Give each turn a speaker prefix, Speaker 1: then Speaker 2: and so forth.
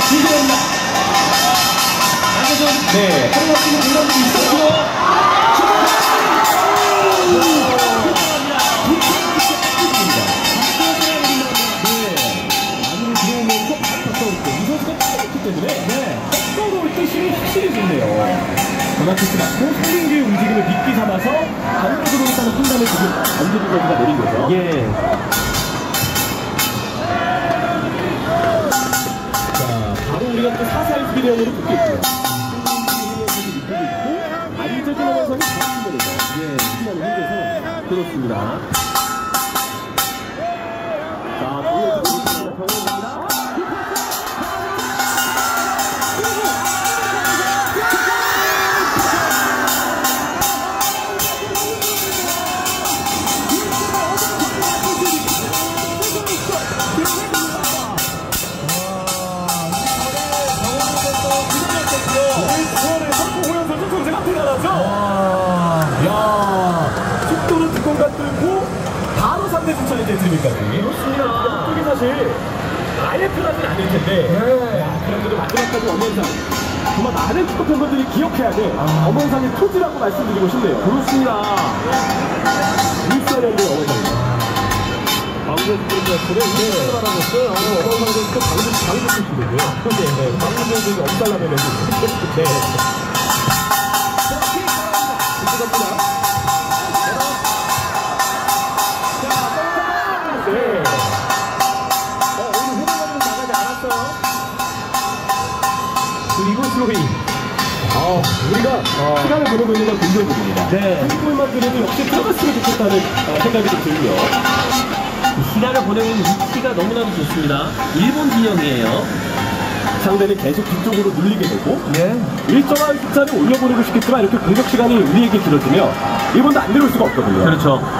Speaker 1: 지금입니다. 안에서 네, 하루가 쓰는 공간들이 있었고 전화키스 맞고 상민규의 움직임을 미끼 삼아서 안으로 들어오겠다는 판단을 지금 안재준 선수가 내린 거죠. 예. 자, 바로 우리가 또 4-4-1 비대형으로 붙게 있고요. 안재준 선수는 다른 거죠. 예, 신나는 현재선 그렇습니다. 자, 보여주고 경험입니다. 속도로 뒷공간 뚫고 바로 상대 주차의 대트림까지. 그렇습니다. 이쪽이 사실 아예 편하진 않을 텐데. 네. 그런데도 마지막까지 엄원상 정말 많은 축구 팬분들이 기억해야 돼. 엄원상의 토지라고 말씀드리고 싶네요. 그렇습니다. 일사년의 엄원상입니다. 방금 선수들은 알아봤어요. 엄원상 선수도 방금 출신이고요. 네, 방금 선수가 엄살라면 네. 그리고 스로잉. 우리가 시간을 보내고 있는 건 긍정적입니다. 네. 한 골만 들어도 역시 들어갔으면 좋겠다는 생각이 좀 들고요.
Speaker 2: 시간을 보내고 있는 위치가 너무나도 좋습니다. 일본 진영이에요.
Speaker 1: 상대는 계속 뒤쪽으로 눌리게 되고
Speaker 2: 네.
Speaker 1: 일정한 숫자를 올려보내고 싶겠지만 이렇게 공격 시간이 우리에게 길어지면 일본도 안 내려올 수가 없거든요.
Speaker 2: 그렇죠.